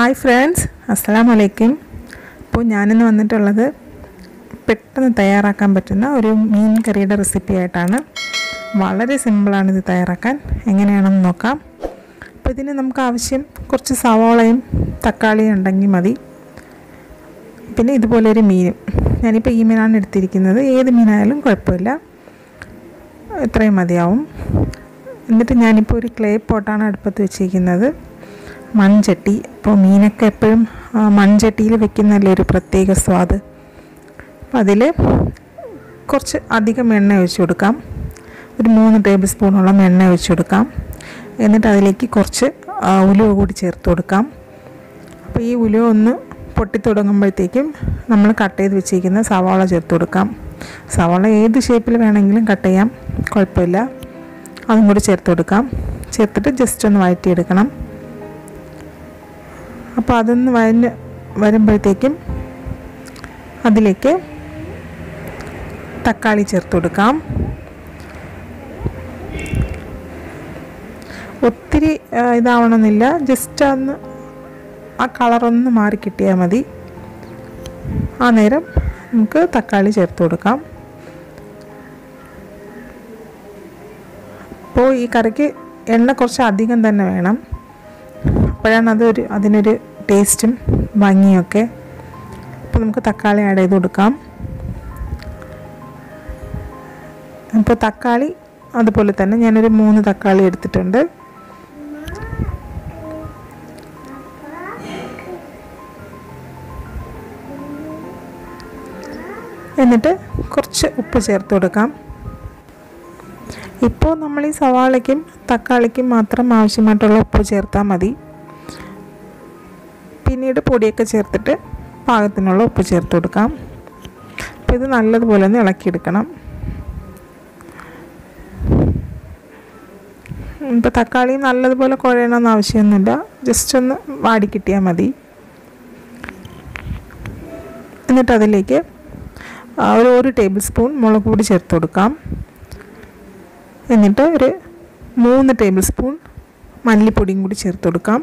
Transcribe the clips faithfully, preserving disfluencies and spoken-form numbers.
Hi friends, അസ്സലാമു അലൈക്കും. അപ്പോൾ ഞാനിന്ന് വന്നിട്ടുള്ളത് പെട്ടെന്ന് തയ്യാറാക്കാൻ പറ്റുന്ന ഒരു മീൻ കറിയുടെ റെസിപ്പി ആയിട്ടാണ്. വളരെ സിമ്പിളാണിത് തയ്യാറാക്കാൻ. എങ്ങനെയാണെന്ന് നോക്കാം. അപ്പോൾ ഇതിന് നമുക്ക് ആവശ്യം കുറച്ച് സവാളയും തക്കാളിയും ഉണ്ടെങ്കിൽ മതി. പിന്നെ ഇതുപോലൊരു മീനും. ഞാനിപ്പോൾ ഈ മീനാണ് എടുത്തിരിക്കുന്നത്. ഏത് മീനായാലും കുഴപ്പമില്ല, ഇത്രയും മതിയാവും. എന്നിട്ട് ഞാനിപ്പോൾ ഒരു ക്ലേ പോട്ടാണ് അടുപ്പത്ത് വെച്ചിരിക്കുന്നത്, മൺചട്ടി. അപ്പോൾ മീനൊക്കെ എപ്പോഴും മൺചട്ടിയിൽ വെക്കുന്നതല്ലേ ഒരു പ്രത്യേക സ്വാദ്. അപ്പോൾ അതിൽ കുറച്ച് അധികം എണ്ണ ഒഴിച്ചു കൊടുക്കാം. ഒരു മൂന്ന് ടേബിൾ സ്പൂണോളം എണ്ണ ഒഴിച്ചു കൊടുക്കാം. എന്നിട്ട് അതിലേക്ക് കുറച്ച് ഉലുവ കൂടി ചേർത്ത് കൊടുക്കാം. അപ്പോൾ ഈ ഉലുവ ഒന്ന് പൊട്ടിത്തുടങ്ങുമ്പോഴത്തേക്കും നമ്മൾ കട്ട് ചെയ്ത് വെച്ചിരിക്കുന്ന സവാള ചേർത്ത് കൊടുക്കാം. സവാള ഏത് ഷേപ്പിൽ വേണമെങ്കിലും കട്ട് ചെയ്യാം, കുഴപ്പമില്ല. അതും കൂടി ചേർത്ത് കൊടുക്കാം. ചേർത്തിട്ട് ജസ്റ്റ് ഒന്ന് വഴറ്റിയെടുക്കണം. അപ്പോൾ അതൊന്ന് വഴഞ്ഞ് വരുമ്പോഴത്തേക്കും അതിലേക്ക് തക്കാളി ചേർത്ത് കൊടുക്കാം. ഒത്തിരി ഇതാവണമെന്നില്ല, ജസ്റ്റ് ഒന്ന് ആ കളറൊന്ന് മാറി കിട്ടിയാൽ മതി. ആ നേരം നമുക്ക് തക്കാളി ചേർത്ത് കൊടുക്കാം. അപ്പോൾ ഈ കറിക്ക് എണ്ണ കുറച്ച് അധികം തന്നെ വേണം, അപ്പോഴാണ് അതൊരു അതിനൊരു ടേസ്റ്റും ഭംഗിയൊക്കെ. അപ്പോൾ നമുക്ക് തക്കാളി ആഡ് ചെയ്ത് കൊടുക്കാം. അപ്പോൾ തക്കാളി അതുപോലെ തന്നെ ഞാനൊരു മൂന്ന് തക്കാളി എടുത്തിട്ടുണ്ട്. എന്നിട്ട് കുറച്ച് ഉപ്പ് ചേർത്ത് കൊടുക്കാം. ഇപ്പോൾ നമ്മൾ ഈ സവാളയ്ക്കും തക്കാളിക്കും മാത്രം ആവശ്യമായിട്ടുള്ള ഉപ്പ് ചേർത്താൽ മതി. പിന്നീട് പൊടിയൊക്കെ ചേർത്തിട്ട് പാകത്തിനുള്ള ഉപ്പ് ചേർത്ത് കൊടുക്കാം. അപ്പോൾ ഇത് നല്ലതുപോലെ ഒന്ന് ഇളക്കിയെടുക്കണം. ഇപ്പോൾ തക്കാളി നല്ലതുപോലെ കുഴയണമെന്ന് ആവശ്യമൊന്നുമില്ല, ജസ്റ്റ് ഒന്ന് വാടി കിട്ടിയാൽ മതി. എന്നിട്ട് അതിലേക്ക് ഒരു ഒരു ടേബിൾ സ്പൂൺ മുളക് പൊടി ചേർത്ത് കൊടുക്കാം. എന്നിട്ട് ഒരു മൂന്ന് ടേബിൾ സ്പൂൺ മല്ലിപ്പൊടിയും കൂടി ചേർത്ത് കൊടുക്കാം.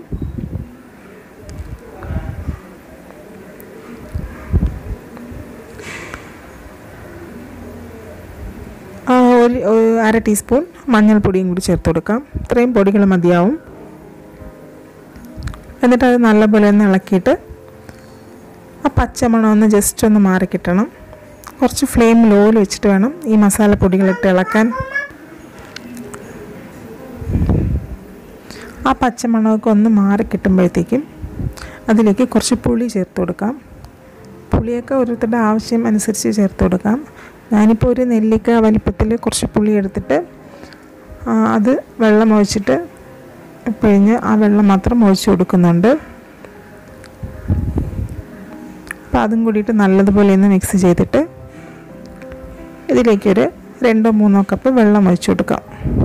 ഒരു അര ടീസ്പൂൺ മഞ്ഞൾപ്പൊടിയും കൂടി ചേർത്ത് കൊടുക്കാം. ഇത്രയും പൊടികൾ മതിയാവും. എന്നിട്ട് അത് നല്ലപോലെ ഒന്ന് ഇളക്കിയിട്ട് ആ പച്ചമണം ഒന്ന് ജസ്റ്റ് ഒന്ന് മാറി കിട്ടണം. കുറച്ച് ഫ്ലെയിം ലോയിൽ വെച്ചിട്ട് വേണം ഈ മസാലപ്പൊടികളിട്ട് ഇളക്കാൻ. ആ പച്ചമണമൊക്കെ ഒന്ന് മാറി കിട്ടുമ്പോഴത്തേക്കും അതിലേക്ക് കുറച്ച് പുളി ചേർത്ത് കൊടുക്കാം. പുളിയൊക്കെ ഓരോരുത്തരുടെ ആവശ്യം അനുസരിച്ച് ചേർത്ത് കൊടുക്കാം. ഞാനിപ്പോൾ ഒരു നെല്ലിക്ക വലിപ്പത്തിൽ കുറച്ച് പുളി എടുത്തിട്ട് അത് വെള്ളം ഒഴിച്ചിട്ട് പിഴിഞ്ഞ് ആ വെള്ളം മാത്രം ഒഴിച്ച് കൊടുക്കുന്നുണ്ട്. അപ്പോൾ അതും കൂടിയിട്ട് നല്ലതുപോലെ ഒന്ന് മിക്സ് ചെയ്തിട്ട് ഇതിലേക്കൊരു രണ്ടോ മൂന്നോ കപ്പ് വെള്ളം ഒഴിച്ചു കൊടുക്കാം.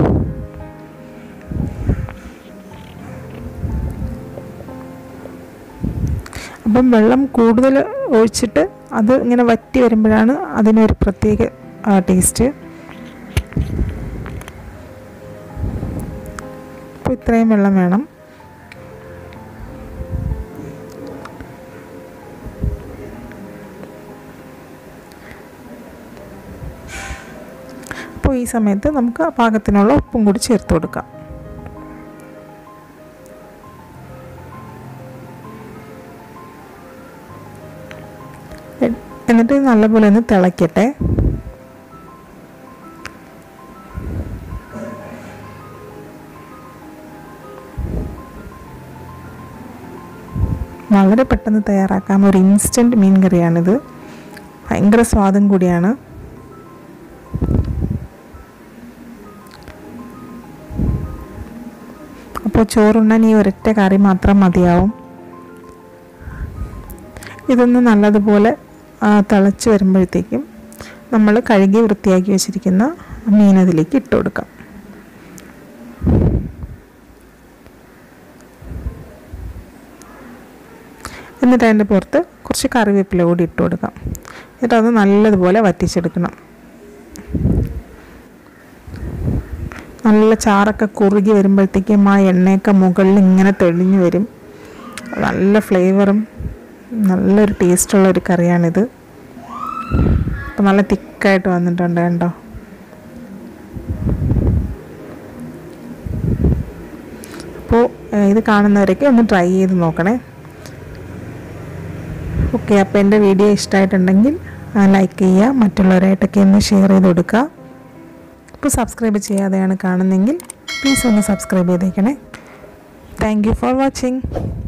അപ്പം വെള്ളം കൂടുതൽ ഒഴിച്ചിട്ട് അത് ഇങ്ങനെ വറ്റി വരുമ്പോഴാണ് അതിനൊരു പ്രത്യേക ടേസ്റ്റ്. അപ്പോൾ ഇത്രയും വെള്ളം വേണം. അപ്പോൾ ഈ സമയത്ത് നമുക്ക് പാകത്തിനുള്ള ഉപ്പും കൂടി ചേർത്ത് കൊടുക്കാം. എന്നിട്ട് നല്ലപോലെ ഒന്ന് തിളയ്ക്കട്ടെ. വളരെ പെട്ടെന്ന് തയ്യാറാക്കാം. ഒരു ഇൻസ്റ്റൻറ്റ് മീൻ കറിയാണിത്. ഭയങ്കര സ്വാദും കൂടിയാണ്. അപ്പോൾ ചോറുണ്ണാൻ ഈ ഒരൊറ്റ കറി മാത്രം മതിയാവും. ഇതൊന്ന് നല്ലതുപോലെ തിളച്ച് വരുമ്പോഴത്തേക്കും നമ്മൾ കഴുകി വൃത്തിയാക്കി വെച്ചിരിക്കുന്ന മീൻ അതിലേക്ക് ഇട്ട് കൊടുക്കാം. എന്നിട്ട് അതിൻ്റെ പുറത്ത് കുറച്ച് കറിവേപ്പില കൂടി ഇട്ട് കൊടുക്കാം. എന്നിട്ട് അത് നല്ലതുപോലെ വറ്റിച്ചെടുക്കണം. നല്ല ചാറൊക്കെ കുറുകി വരുമ്പോഴത്തേക്കും ആ എണ്ണയൊക്കെ മുകളിൽ ഇങ്ങനെ തെളിഞ്ഞു വരും. നല്ല ഫ്ലേവറും നല്ലൊരു ടേസ്റ്റുള്ളൊരു കറിയാണിത്. അപ്പോൾ നല്ല തിക്കായിട്ട് വന്നിട്ടുണ്ട് കണ്ടോ. അപ്പോൾ ഇത് കാണുന്നവരൊക്കെ ഒന്ന് ട്രൈ ചെയ്ത് നോക്കണേ. ഓക്കെ, അപ്പോൾ എൻ്റെ വീഡിയോ ഇഷ്ടമായിട്ടുണ്ടെങ്കിൽ ലൈക്ക് ചെയ്യുക, മറ്റുള്ളവരായിട്ടൊക്കെ ഒന്ന് ഷെയർ ചെയ്ത് കൊടുക്കുക. ഇപ്പോൾ സബ്സ്ക്രൈബ് ചെയ്യാതെയാണ് കാണുന്നതെങ്കിൽ പ്ലീസ് ഒന്ന് സബ്സ്ക്രൈബ് ചെയ്തേക്കണേ. Thank you for watching.